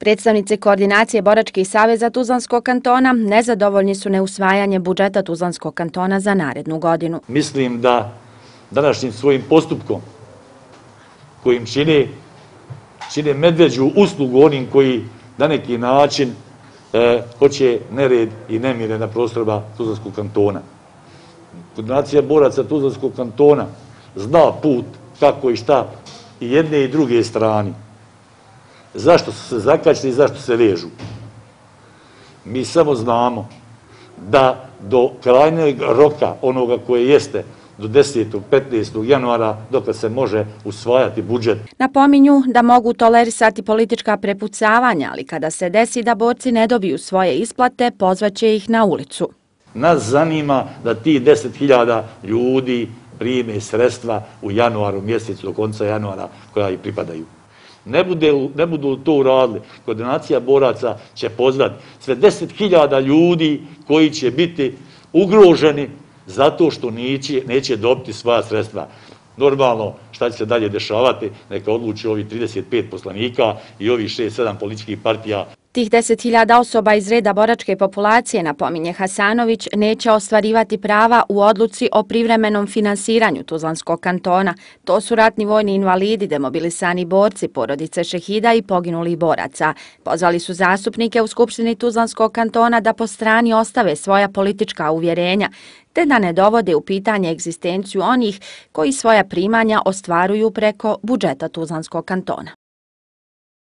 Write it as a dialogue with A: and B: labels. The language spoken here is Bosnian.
A: Predstavnici koordinacije boračkih saveza Tuzlanskog kantona nezadovoljni su neusvajanjem budžeta Tuzlanskog kantona za narednu godinu.
B: Mislim da današnjim svojim postupkom kojim čine medveđu uslugu onim koji na neki način hoće nered i nemire na prostorima Tuzlanskog kantona. Koordinacija boraca Tuzlanskog kantona zna put kako i šta i jedne i druge strane. Zašto su se zakačili i zašto se vežu? Mi samo znamo da do krajnjeg roka onoga koje jeste do 10. 15. januara dok se može usvajati budžet.
A: Napominju da mogu tolerisati politička prepucavanja, ali kada se desi da borci ne dobiju svoje isplate, pozvaće ih na ulicu.
B: Nas zanima da ti 10.000 ljudi prime sredstva u januaru mjesecu, do konca januara koja ih pripadaju. Ne budu to uradili, koordinacija boraca će pozvati sve 10.000 ljudi koji će biti ugroženi zato što neće dobiti svoja sredstva. Normalno, šta će se dalje dešavati, neka odluči ovih 35 poslanika i ovih 6-7 političkih partija.
A: Tih 10.000 osoba iz reda boračke populacije, napominje Hasanović, neće ostvarivati prava u odluci o privremenom finansiranju Tuzlanskog kantona. To su ratni vojni invalidi, demobilisani borci, porodice šehida i poginulih boraca. Pozvali su zastupnike u Skupštini Tuzlanskog kantona da po strani ostave svoja politička uvjerenja, te da ne dovode u pitanje egzistenciju onih koji svoja primanja ostvaruju preko budžeta Tuzlanskog kantona.